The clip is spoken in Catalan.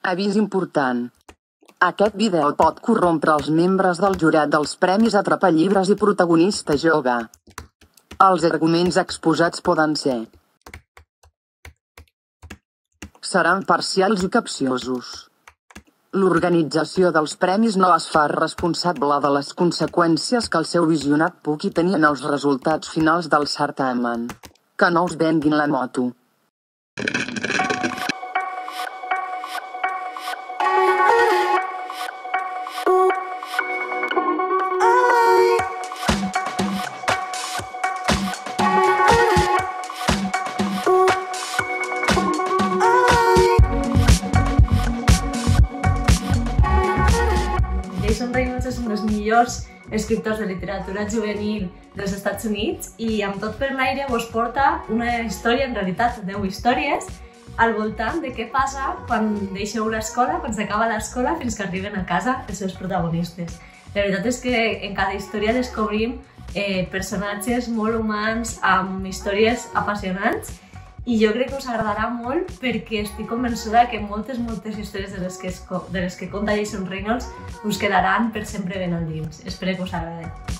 Avís important. Aquest vídeo pot corrompre els membres del jurat dels Premis Atrapallibres i Protagonista Jove. Els arguments exposats poden ser seran parcials i capciosos. L'organització dels premis no es fa responsable de les conseqüències que el seu visionat pugui tenir en els resultats finals del certamen. Que no us venguin la moto. Jason Reynolds és un dels millors escriptors de literatura juvenil dels Estats Units i amb tot per l'aire vos porta una història, en realitat 10 històries, al voltant de què passa quan deixeu l'escola, quan s'acaba l'escola fins que arriben a casa els seus protagonistes. La veritat és que en cada història descobrim personatges molt humans amb històries apassionants i jo crec que us agradarà molt perquè estic convençuda que moltes històries de les que conta Jason Reynolds us quedaran per sempre ben endins. Espero que us agradi.